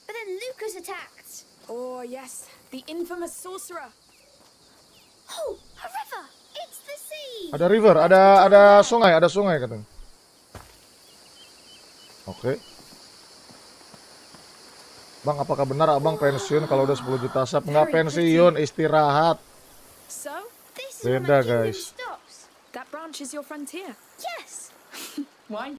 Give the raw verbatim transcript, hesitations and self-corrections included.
but then Lucas attacked. Oh yes, the infamous sorcerer. Oh, a river! It's the sea! Ada river, ada ada sungai, ada sungai katanya. Oke. Bang, apakah benar abang pensiun kalau udah sepuluh juta sub? Nggak pensiun, istirahat. So, This is where Beda my kingdom guys. stops. that branch is your frontier. Yes! Why